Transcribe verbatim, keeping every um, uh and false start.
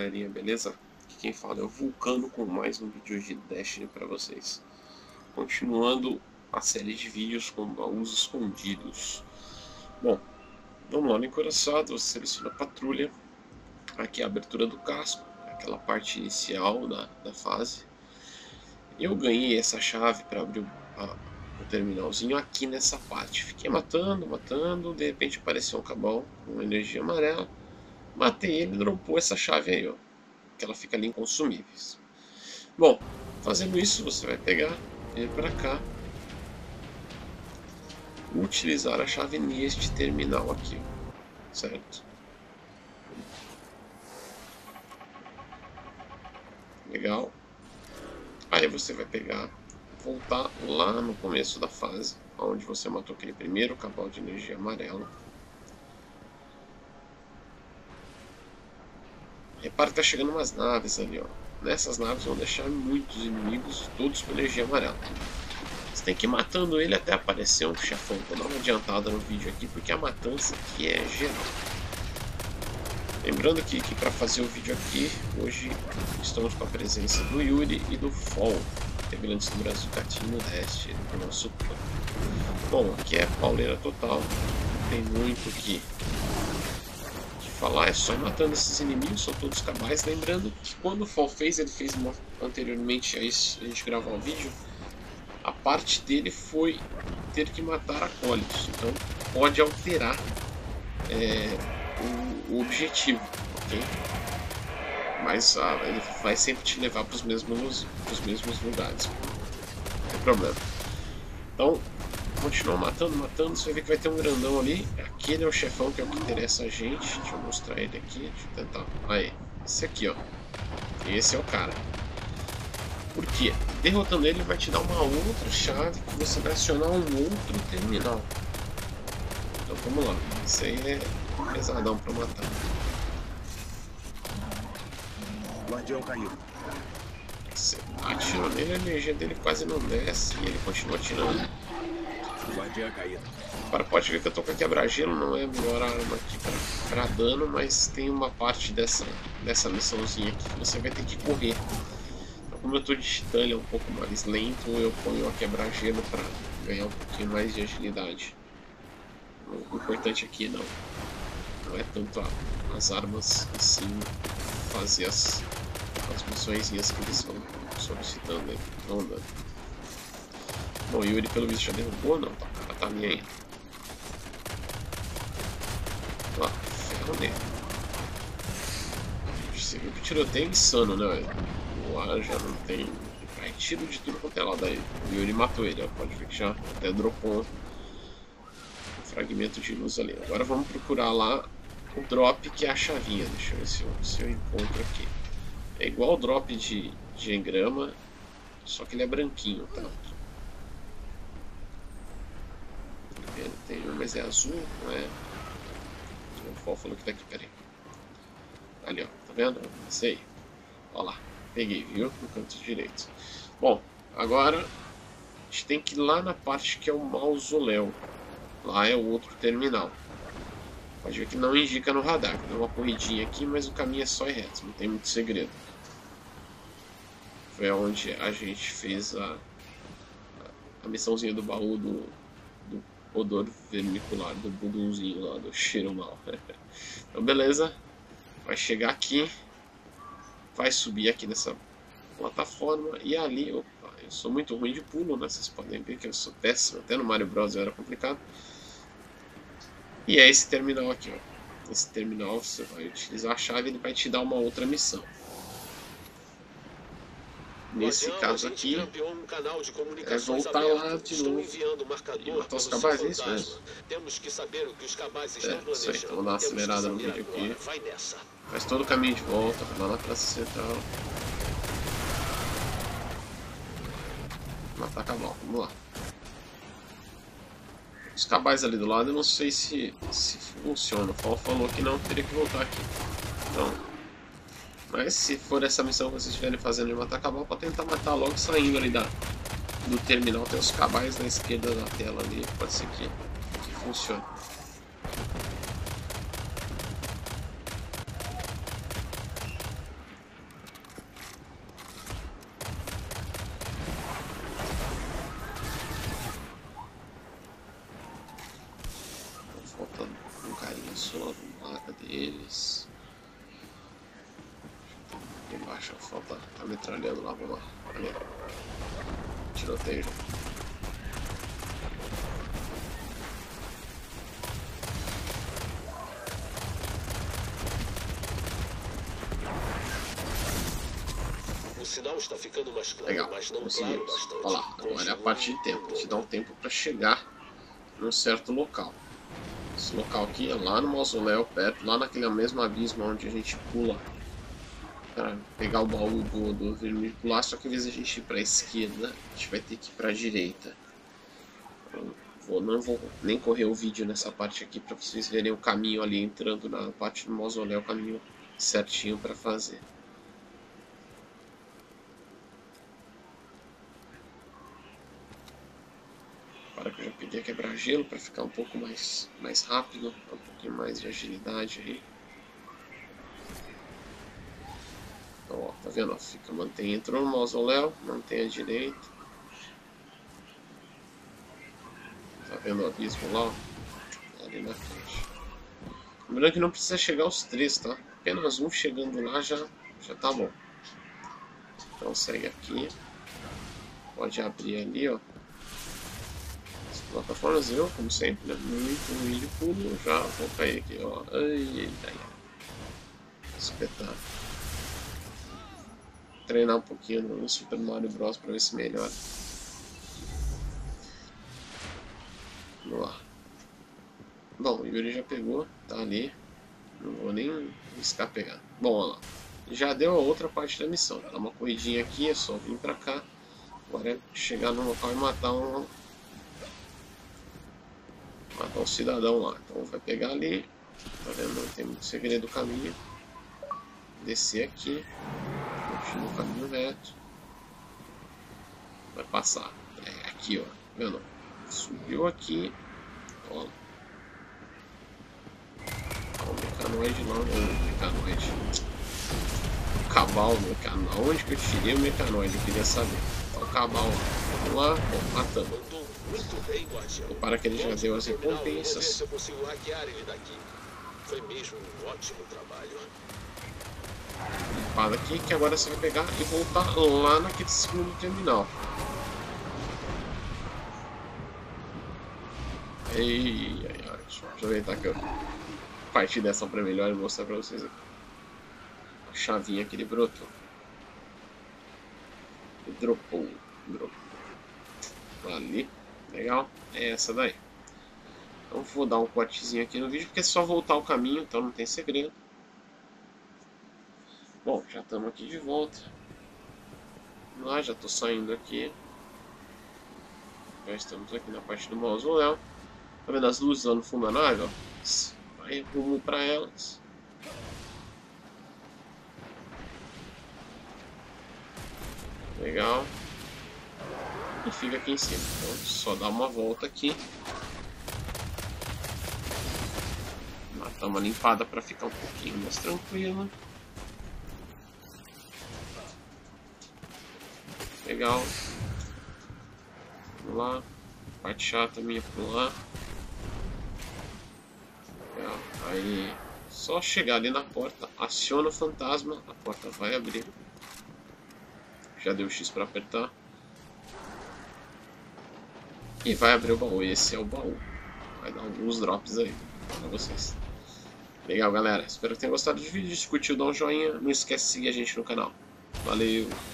galerinha, beleza? Aqui quem fala é o Vulcano com mais um vídeo de Destiny para vocês. Continuando a série de vídeos com baús escondidos. Bom, vamos lá, no encoraçado você seleciona a patrulha. Aqui é a abertura do casco, aquela parte inicial da, da fase. Eu ganhei essa chave para abrir o, a, o terminalzinho aqui nessa parte. Fiquei matando, matando, de repente apareceu um cabal com energia amarela. Matei ele e dropou essa chave aí, ó. Que ela fica ali em consumíveis. Bom, fazendo isso você vai pegar, vir para cá, utilizar a chave neste terminal aqui, certo? Legal. Aí você vai pegar, voltar lá no começo da fase, onde você matou aquele primeiro cabal de energia amarela. Repara que tá chegando umas naves ali, ó. Nessas naves vão deixar muitos inimigos, todos com energia amarela. Você tem que ir matando ele até aparecer um chefão. Vou dar uma adiantada no vídeo aqui, porque a matança aqui é geral. Lembrando que, que para fazer o vídeo aqui, hoje estamos com a presença do Yuri e do Fall, revelantes do Brasil Catinho no Deste, do nosso plano. Bom, aqui é pauleira total, tem muito que falar, é só matando esses inimigos, são todos cabais. Lembrando que quando o Fall fez, ele fez uma, anteriormente a, isso, a gente gravar o vídeo, a parte dele foi ter que matar acólitos, então pode alterar é, o, o objetivo, ok? Mas ah, ele vai sempre te levar para os mesmos, pros mesmos lugares, não tem problema. Então, continua matando, matando, você vai ver que vai ter um grandão ali. Aquele é o chefão que é o que interessa a gente. Deixa eu mostrar ele aqui, deixa eu tentar. Aí, esse aqui, ó. Esse é o cara. Por quê? Derrotando ele vai te dar uma outra chave que você vai acionar um outro terminal. Então vamos lá. Esse aí é pesadão pra matar. O guardião caiu. Você atira nele, a energia dele quase não desce e ele continua atirando. Agora pode ver que eu tô com a quebra-gelo, não é a melhor arma aqui para dano, mas tem uma parte dessa, dessa missãozinha aqui que você vai ter que correr. Então, como eu tô de titânio, é um pouco mais lento, eu ponho a quebra-gelo para ganhar um pouquinho mais de agilidade. O importante aqui não, não é tanto a, as armas, e sim fazer as, as missõezinhas que eles estão solicitando aí, não dando. Bom, o Yuri pelo visto já derrubou, não, tá, ela tá ali ainda. Ó, ferro nele. Você viu que o tiroteio é insano, né, velho? Lá já não tem. Aí tiro de tudo quanto é lado aí. O Yuri matou ele, ó. Pode ver que já até dropou um fragmento de luz ali. Agora vamos procurar lá o drop que é a chavinha. Deixa eu ver se eu, se eu encontro aqui. É igual o drop de, de engrama, só que ele é branquinho, tá? Tem um, mas é azul, não é? O Fall falou que tá aqui, peraí. Ali, ó, tá vendo? Esse aí. Ó lá, peguei, viu? No canto direito. Bom, agora a gente tem que ir lá na parte que é o mausoléu. Lá é o outro terminal. Pode ver que não indica no radar. Deu uma corridinha aqui, mas o caminho é só e reto, não tem muito segredo. Foi onde a gente fez a, a missãozinha do baú do, do odor vermicular, do budunzinho lá, do cheiro mal. Então beleza, vai chegar aqui, vai subir aqui nessa plataforma e ali, opa, eu sou muito ruim de pulo, né? Vocês podem ver que eu sou péssimo, até no Mario Bros era complicado. E é esse terminal aqui, ó. Esse terminal você vai utilizar a chave, ele vai te dar uma outra missão. Nesse Guardião, caso aqui, um canal de é voltar lá de Estou novo enviando marcador e matar os para o cabais, seu é isso mesmo? Temos que saber o que os cabais estão É, isso aí, então vou dar uma Temos que acelerada no saber vídeo agora. aqui. Vai nessa. Faz todo o caminho de volta, vai lá na Praça Central. Matar cabal, vamos lá. Os cabais ali do lado eu não sei se, se funciona. O Fall falou que não, teria que voltar aqui. Então, mas se for essa missão que vocês estiverem fazendo de matar cabal, para tentar matar logo saindo ali da, do terminal. Tem os cabais na esquerda da tela ali, pode ser que, que funcione. carinha só no mapa deles. Aqui embaixo falta. Tá metralhando lá, vamos lá. Ali. Tiroteio. O sinal está ficando mais claro, Legal, mas não conseguimos. claro bastante. Olha lá, agora é a parte de tempo. Te dá um tempo para chegar num certo local. Esse local aqui é lá no mausoléu, perto, lá naquele mesmo abismo onde a gente pula para pegar o baú do, do vermelho e pular. Só que ao invés de a gente ir para a esquerda, a gente vai ter que ir para a direita. Eu vou, não vou nem correr o vídeo nessa parte aqui para vocês verem o caminho ali entrando na parte do mausoléu, o caminho certinho para fazer. Para que eu já peguei quebrar gelo para ficar um pouco mais, mais rápido, um pouquinho mais de agilidade aí. Então, ó, tá vendo? Fica, mantém, entrou no mausoléu, mantém a direita. Tá vendo o abismo lá? Ó? Ali na frente. Lembrando que não precisa chegar aos três, tá? Apenas um chegando lá já, já tá bom. Então segue aqui. Pode abrir ali, ó. Plataformas eu, como sempre, né? Muito ruim de pulo, já vou cair aqui, ó. Ai, ai, ai. Espetáculo. Treinar um pouquinho no Super Mario Bros pra ver se melhora. Vamos lá. Bom, o Yuri já pegou, tá ali. Não vou nem riscar pegar. Bom, olha lá. Já deu a outra parte da missão. Dá uma corridinha aqui, é só vir pra cá. Agora é chegar no local e matar um. Matar um cidadão lá. Então vai pegar ali. Tá vendo? Não tem muito segredo do caminho. Descer aqui. Continua o caminho reto. Vai passar. É aqui, ó. Tá vendo? Subiu aqui. Ó. Ó o mecanoide lá. O mecanoide. O cabal, o mecanoide. Onde que eu tirei o mecanoide? Eu queria saber. Então o cabal lá. Vamos lá. Bom, matamos. Muito bem, Guardião. E para que ele já deu as Vou ver recompensas. se eu consigo hackear ele daqui. Foi mesmo um ótimo trabalho. Para aqui que agora você vai pegar e voltar lá naquele segundo terminal. Ei, ai, ai, deixa eu aproveitar que eu parti dessa para melhor e mostrar para vocês aqui. A chavinha que ele brotou. Ele dropou. Dropou. Ali. Legal. É essa daí. Então vou dar um cortezinho aqui no vídeo porque é só voltar o caminho, então não tem segredo. Bom, já estamos aqui de volta. Vamos lá, já estou saindo aqui. Já estamos aqui na parte do mausoléu. Tá vendo as luzes lá no fundo da nave? Ó? Vai rumo para elas. Legal. E fica aqui em cima. Então só dá uma volta aqui. Matar uma limpada para ficar um pouquinho mais tranquilo. Legal. Vamos lá. Parte chata minha por lá. Legal. Aí só chegar ali na porta, aciona o fantasma, a porta vai abrir. Já deu X para apertar. E vai abrir o baú. Esse é o baú. Vai dar alguns drops aí para vocês. Legal, galera. Espero que tenham gostado do vídeo. Se curtiu, dá um joinha. Não esquece de seguir a gente no canal. Valeu!